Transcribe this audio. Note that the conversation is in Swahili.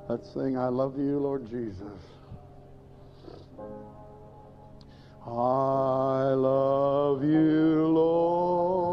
Let's sing, I love you, Lord Jesus. I love you, Lord.